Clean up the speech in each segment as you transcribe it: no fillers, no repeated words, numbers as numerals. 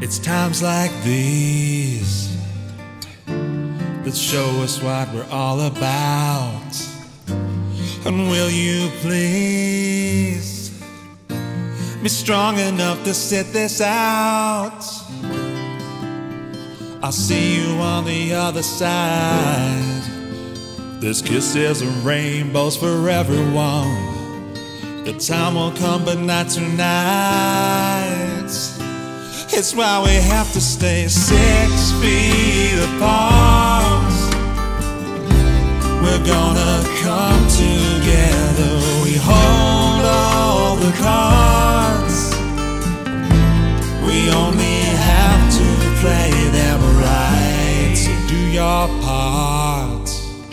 It's times like these that show us what we're all about. And will you please be strong enough to sit this out? I'll see you on the other side. There's kisses and rainbows for everyone. The time will come, but not tonight. It's why we have to stay 6 feet apart. We're gonna come together. We hold all the cards. We only have to play them right. So do your part,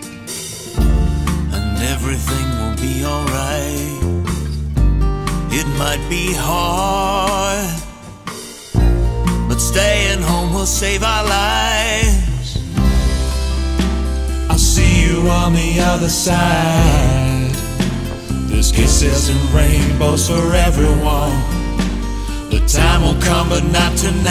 and everything will be alright. It might be hard, but staying home will save our lives. I'll see you on the other side. There's kisses and rainbows for everyone. The time will come, but not tonight.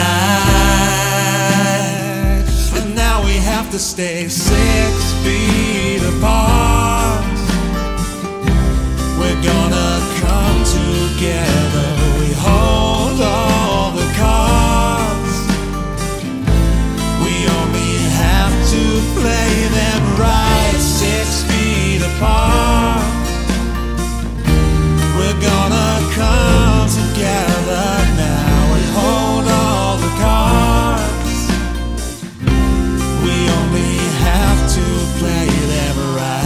And now we have to stay 6 feet apart. We're gonna come together. We hold all the cards. We only have to play them right. 6 feet apart. We're gonna come together now. We hold all the cards. We only have to play them right.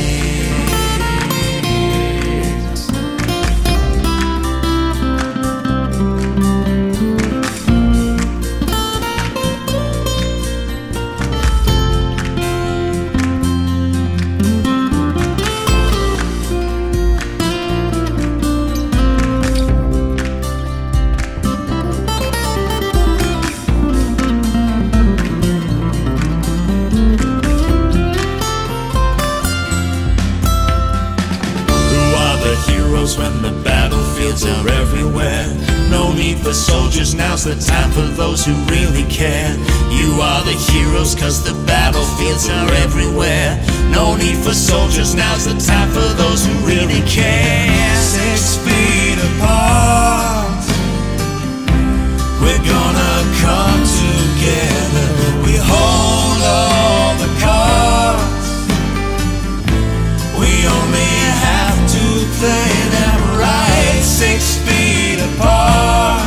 When the battlefields are everywhere, no need for soldiers, now's the time for those who really care. You are the heroes cause the battlefields are everywhere. No need for soldiers, now's the time for those who really care. 6 feet apart. We're gonna come together. We hold all the cards. We only have to play them right. 6 feet apart.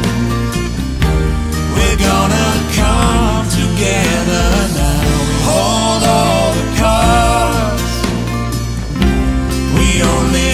We're gonna come together now. We hold all the cards. We only